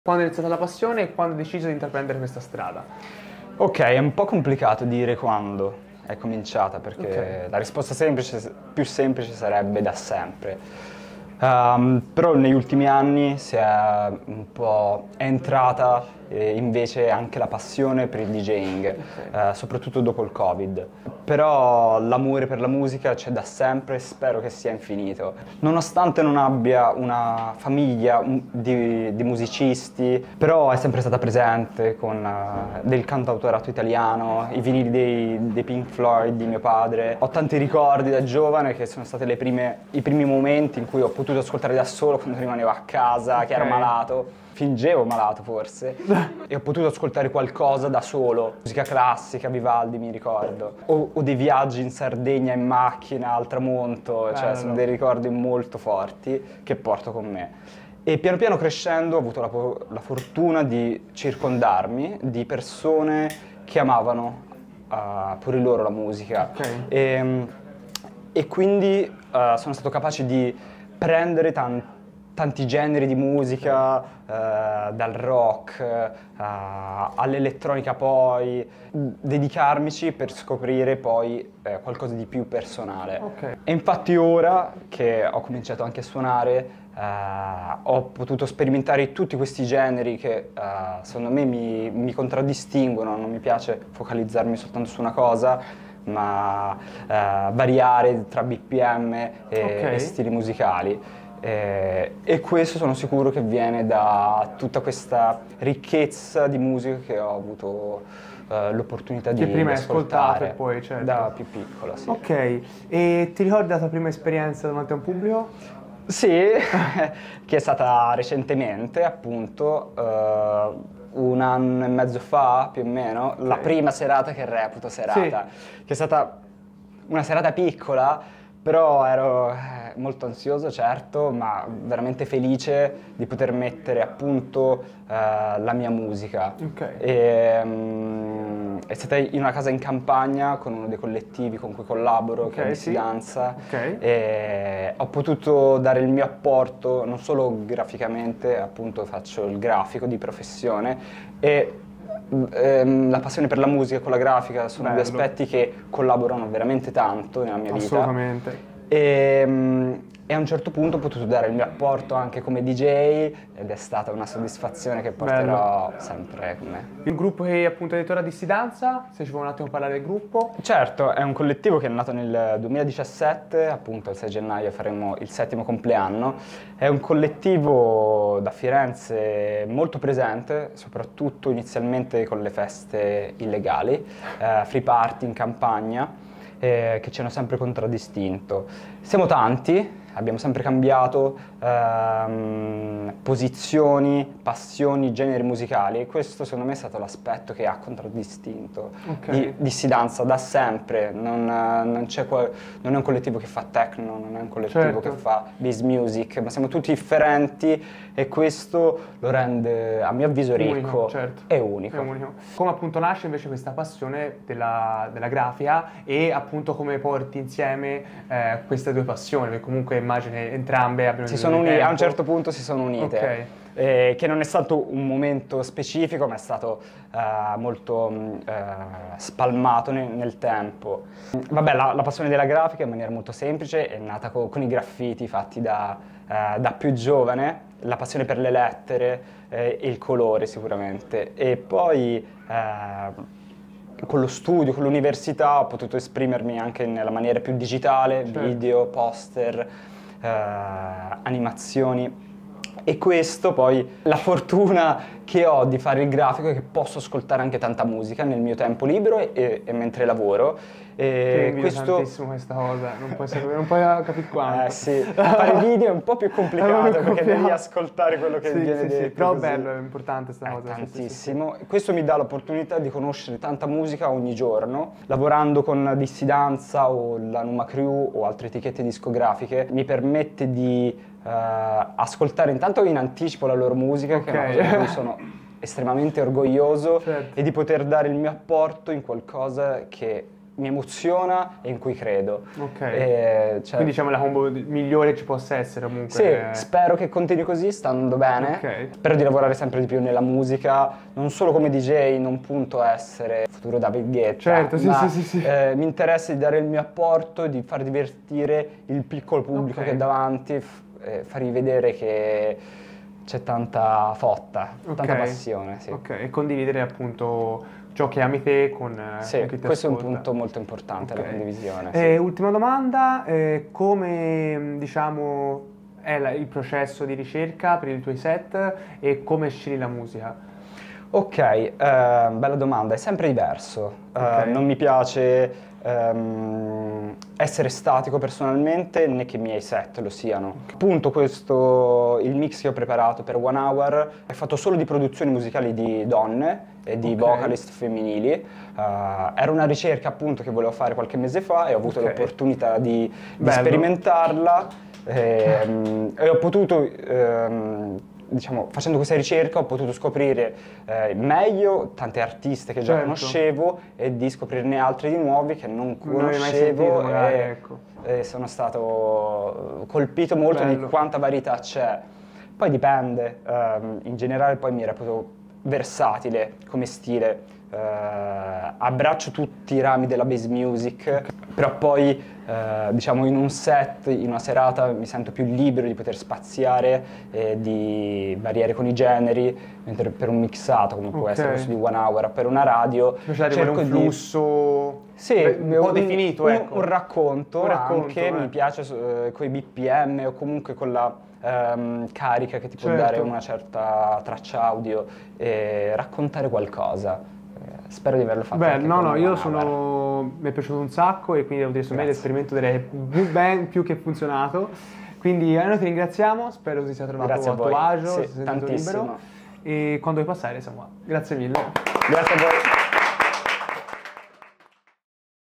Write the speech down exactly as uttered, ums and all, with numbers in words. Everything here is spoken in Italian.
Quando è iniziata la passione e quando hai deciso di intraprendere questa strada? Ok, è un po' complicato dire quando è cominciata, perché Okay. la risposta semplice, più semplice sarebbe da sempre. Um, però negli ultimi anni si è un po' è entrata eh, invece anche la passione per il DJing, Okay. eh, soprattutto dopo il Covid. Però l'amore per la musica c'è da sempre e spero che sia infinito. Nonostante non abbia una famiglia un- di, di musicisti, però è sempre stata presente con eh, del cantautorato italiano, i vinili dei, dei Pink Floyd di mio padre. Ho tanti ricordi da giovane che sono stati le prime, i primi momenti in cui ho potuto ascoltare da solo quando rimanevo a casa, che ero Ok. malato. Fingevo malato forse e ho potuto ascoltare qualcosa da solo, musica classica, Vivaldi mi ricordo, o, o dei viaggi in Sardegna in macchina al tramonto, cioè sono Bello. dei ricordi molto forti che porto con me. E piano piano crescendo ho avuto la, po- la fortuna di circondarmi di persone che amavano uh, pure loro la musica. Ok. E, e quindi uh, sono stato capace di prendere tan- tanti generi di musica, eh, dal rock eh, all'elettronica poi, dedicarmici per scoprire poi eh, qualcosa di più personale. Ok. E infatti ora che ho cominciato anche a suonare, eh, ho potuto sperimentare tutti questi generi che eh, secondo me mi, mi contraddistinguono, non mi piace focalizzarmi soltanto su una cosa, ma eh, variare tra B P M e, Ok. e stili musicali. Eh, e questo sono sicuro che viene da tutta questa ricchezza di musica che ho avuto eh, l'opportunità di, Che prima di hai ascoltato ascoltare e poi, certo. da più piccolo, sì. Ok, e ti ricordi la tua prima esperienza davanti a un pubblico? Sì, che è stata recentemente, appunto, eh, un anno e mezzo fa, più o meno, la Ok. prima serata che reputo serata, che è stata una serata piccola, però ero eh, molto ansioso, certo, ma veramente felice di poter mettere a punto eh, la mia musica. Ok. E, mm, è stata in una casa in campagna con uno dei collettivi con cui collaboro, che è Ok, di sì. Danza. Ok. E ho potuto dare il mio apporto non solo graficamente, appunto faccio il grafico di professione, e ehm, la passione per la musica e con la grafica sono due Bello. aspetti che collaborano veramente tanto nella mia vita. Assolutamente. E, mm, e a un certo punto ho potuto dare il mio apporto anche come D J ed è stata una soddisfazione che porterò sempre con me. Il gruppo che appunto hai detto era Dissi Danza, se ci vuoi un attimo parlare del gruppo. Certo, è un collettivo che è nato nel duemiladiciassette, appunto il sei gennaio faremo il settimo compleanno. È un collettivo da Firenze molto presente, soprattutto inizialmente con le feste illegali, eh, free party in campagna, eh, che ci hanno sempre contraddistinto. Siamo tanti, abbiamo sempre cambiato ehm, posizioni, passioni, generi musicali e questo secondo me è stato l'aspetto che ha contraddistinto Ok. di Dissidanza da sempre. Non, eh, non, c'è qual- non è un collettivo che fa techno, non è un collettivo Certo. che fa bass music, ma siamo tutti differenti e questo lo rende a mio avviso ricco Unico, certo. e unico. È unico. Come appunto nasce invece questa passione della, della grafica e appunto come porti insieme eh, queste due passioni, perché comunque immagino che entrambe abbiano Si bisogno sono di uni- a un tempo. certo punto si sono unite, Ok. eh, che non è stato un momento specifico, ma è stato eh, molto mh, eh, spalmato nel, nel tempo. Vabbè, la, la passione della grafica in maniera molto semplice è nata co- con i graffiti fatti da, eh, da più giovane, la passione per le lettere eh, e il colore sicuramente. E poi eh, con lo studio, con l'università ho potuto esprimermi anche nella maniera più digitale, Certo. video, poster, eh, animazioni. E questo poi, la fortuna che ho di fare il grafico è che posso ascoltare anche tanta musica nel mio tempo libero e, e mentre lavoro. Ti E invidio questo... tantissimo questa cosa, non puoi sapere, non puoi capire quanto. Eh sì, fare video è un po' più complicato È un po' perché devi complicato. ascoltare quello che Sì, viene sì, sì, detto. però così. bello, è importante questa È cosa. sì, sì, sì, sì. tantissimo. Questo mi dà l'opportunità di conoscere tanta musica ogni giorno. Lavorando con Dissidanza o la Numa Crew o altre etichette discografiche mi permette di eh, ascoltare intanto in anticipo la loro musica, che è una Ok. cosa di cui sono estremamente orgoglioso, Certo. e di poter dare il mio apporto in qualcosa che mi emoziona e in cui credo. Ok. E, cioè, Quindi diciamo la combo migliore ci possa essere comunque. sì, spero che continui così, sta andando bene. Ok. Spero di lavorare sempre di più nella musica, non solo come D J, non punto a essere futuro David Guetta. Certo, sì, ma, sì, sì, sì. eh, mi interessa di dare il mio apporto, di far divertire il piccolo pubblico Ok. che è davanti, f- eh, fargli vedere che c'è tanta fotta, tanta Ok. passione. Sì. Ok, e condividere appunto ciò che ami te con, eh, Sì, con chi ti questo è un ascolta. punto molto importante, Ok. la condivisione. Eh, Sì. ultima domanda, eh, come mh, diciamo è la- il processo di ricerca per i tuoi set e come scegli la musica? Ok, eh, bella domanda, è sempre diverso. Eh, Ok. non mi piace ehm, essere statico personalmente, né che i miei set lo siano. Appunto questo, il mix che ho preparato per One Hour è fatto solo di produzioni musicali di donne e di Ok. vocalist femminili. Eh, era una ricerca appunto che volevo fare qualche mese fa e ho avuto Ok. l'opportunità di, di Bello. sperimentarla ehm, e ho potuto... ehm, diciamo, facendo questa ricerca ho potuto scoprire eh, meglio tante artiste che già Certo. conoscevo e di scoprirne altre di nuovi che non Non avevi mai sentito, conoscevo magari, e, ecco. e sono stato colpito molto Bello. di quanta varietà c'è. Poi dipende, ehm, in generale poi mi reputo versatile come stile, eh, abbraccio tutti i rami della bass music, però poi eh, diciamo in un set, in una serata mi sento più libero di poter spaziare e di variare con i generi, mentre per un mixato come può Ok. essere questo di One Hour, per una radio Ti piace dare un cerco di- flusso sì, beh, un po' un- definito, un, ecco. un racconto, Un racconto, anche, eh. mi piace eh, con i B P M o comunque con la ehm, carica che ti può Certo. dare una certa traccia audio e raccontare qualcosa. Eh, spero di averlo fatto Beh, anche no, con no, io One sono... Hour. mi è piaciuto un sacco e quindi devo dire, secondo me Grazie. l'esperimento direi ben più che funzionato. Quindi eh, noi ti ringraziamo, spero ti sia trovato Grazie a a tuo voi. agio, Sì, ti sei sentito tantissimo. libero e quando vuoi passare siamo qua. Grazie mille. Grazie a voi.